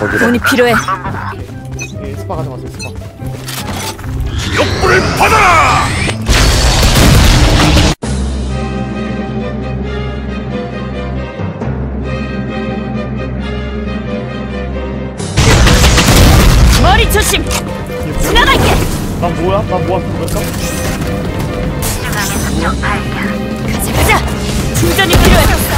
돈이 필요해. 예, 스파 가져가세요. 스파. 역불을 받아라! 머리 조심. 지나갈게. 난 뭐야? 난 뭐야? 그랬어? 가자 가자. 충전이 필요해.